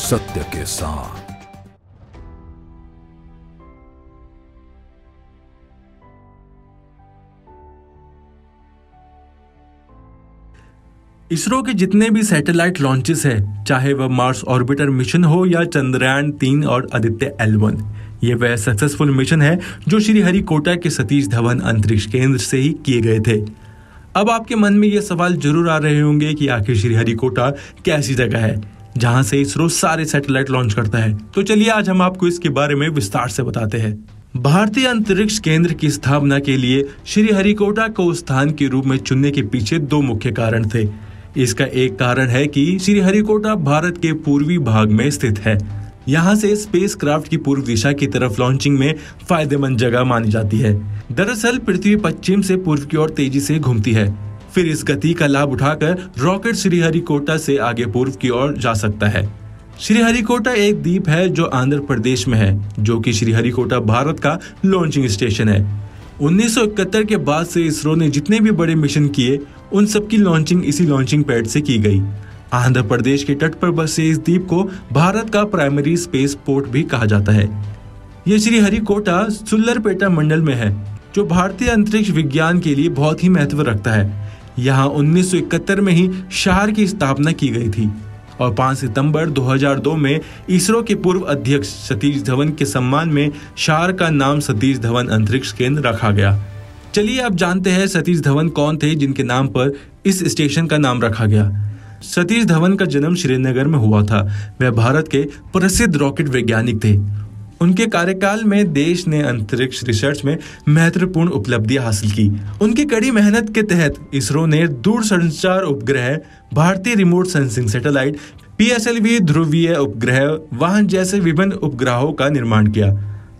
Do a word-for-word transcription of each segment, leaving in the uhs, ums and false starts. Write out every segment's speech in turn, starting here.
सत्य के साथ। इसरो के जितने भी सैटेलाइट लॉन्चेस है, चाहे वह मार्स ऑर्बिटर मिशन हो या चंद्रयान तीन और आदित्य एल वन, ये वह सक्सेसफुल मिशन है जो श्रीहरिकोटा के सतीश धवन अंतरिक्ष केंद्र से ही किए गए थे। अब आपके मन में ये सवाल जरूर आ रहे होंगे कि आखिर श्रीहरिकोटा कैसी जगह है जहां से इसरो सारे सैटेलाइट लॉन्च करता है। तो चलिए आज हम आपको इसके बारे में विस्तार से बताते हैं। भारतीय अंतरिक्ष केंद्र की स्थापना के लिए श्रीहरिकोटा को स्थान के रूप में चुनने के पीछे दो मुख्य कारण थे। इसका एक कारण है कि श्रीहरिकोटा भारत के पूर्वी भाग में स्थित है। यहाँ से स्पेसक्राफ्ट की पूर्व दिशा की तरफ लॉन्चिंग में फायदेमंद जगह मानी जाती है। दरअसल पृथ्वी पश्चिम से पूर्व की ओर तेजी से घूमती है, फिर इस गति का लाभ उठाकर रॉकेट श्रीहरिकोटा से आगे पूर्व की ओर जा सकता है। श्रीहरिकोटा एक द्वीप है जो आंध्र प्रदेश में है, जो कि श्रीहरिकोटा भारत का लॉन्चिंग स्टेशन है। उन्नीस सौ इकहत्तर के बाद से इसरो ने जितने भी बड़े मिशन किए, उन सबकी लॉन्चिंग इसी लॉन्चिंग पैड से की गई। आंध्र प्रदेश के तट पर बसे इस द्वीप को भारत का प्राइमरी स्पेस पोर्ट भी कहा जाता है। ये श्रीहरिकोटा सुल्लरपेटा मंडल में है, जो भारतीय अंतरिक्ष विज्ञान के लिए बहुत ही महत्व रखता है। यहाँ उन्नीस सौ इकहत्तर में ही शार की स्थापना की गई थी और पाँच सितंबर दो हज़ार दो में इसरो के पूर्व अध्यक्ष सतीश धवन के सम्मान में शार का नाम सतीश धवन अंतरिक्ष केंद्र रखा गया। चलिए अब जानते हैं सतीश धवन कौन थे जिनके नाम पर इस स्टेशन का नाम रखा गया। सतीश धवन का जन्म श्रीनगर में हुआ था। वह भारत के प्रसिद्ध रॉकेट वैज्ञानिक थे। उनके कार्यकाल में देश ने अंतरिक्ष रिसर्च में महत्वपूर्ण उपलब्धियां हासिल की। उनकी कड़ी मेहनत के तहत इसरो ने दूरसंचार उपग्रह, भारतीय remote sensing satellite, P S L V ध्रुवीय उपग्रह वाहन जैसे विभिन्न उपग्रहों का निर्माण किया।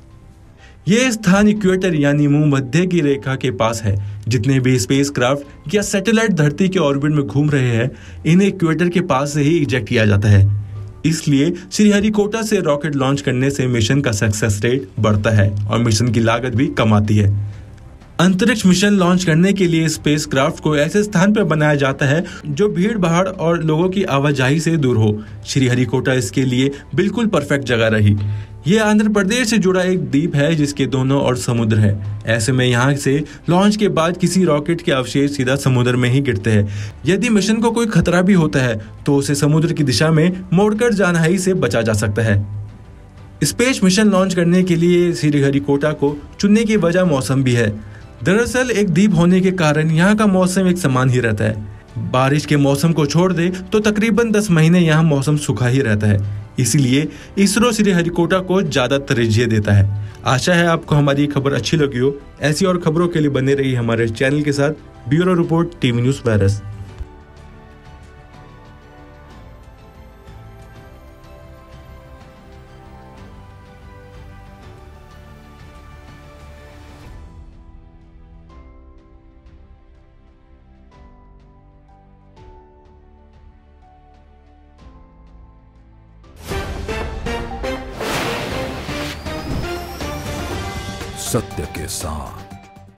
ये स्थान इक्वेटर यानी भूमध्य की रेखा के पास है। जितने भी स्पेसक्राफ्ट या सैटेलाइट धरती के ऑर्बिट में घूम रहे हैं, इन्हें इक्वेटर के पास से ही इजेक्ट किया जाता है। इसलिए श्रीहरिकोटा से रॉकेट लॉन्च करने से मिशन का सक्सेस रेट बढ़ता है और मिशन की लागत भी कम आती है। अंतरिक्ष मिशन लॉन्च करने के लिए स्पेसक्राफ्ट को ऐसे स्थान पर बनाया जाता है जो भीड़ भाड़ और लोगों की आवाजाही से दूर हो। श्रीहरिकोटा इसके लिए बिल्कुल परफेक्ट जगह रही। ये आंध्र प्रदेश से जुड़ा एक द्वीप है जिसके दोनों ओर समुद्र है। ऐसे में यहाँ से लॉन्च के बाद किसी रॉकेट के अवशेष सीधा समुद्र में ही गिरते हैं। यदि मिशन को कोई खतरा भी होता है तो उसे समुद्र की दिशा में मोड़कर जाना ही से बचा जा सकता है। स्पेस मिशन लॉन्च करने के लिए श्रीहरिकोटा को चुनने की वजह मौसम भी है। दरअसल एक द्वीप होने के कारण यहाँ का मौसम एक समान ही रहता है। बारिश के मौसम को छोड़ दे तो तकरीबन दस महीने यहाँ मौसम सूखा ही रहता है। इसलिए इसरो श्रीहरिकोटा को ज्यादा तरजीह देता है। आशा है आपको हमारी खबर अच्छी लगी हो। ऐसी और खबरों के लिए बने रहिए हमारे चैनल के साथ। Bureau report, TV news virus. सत्य के साथ।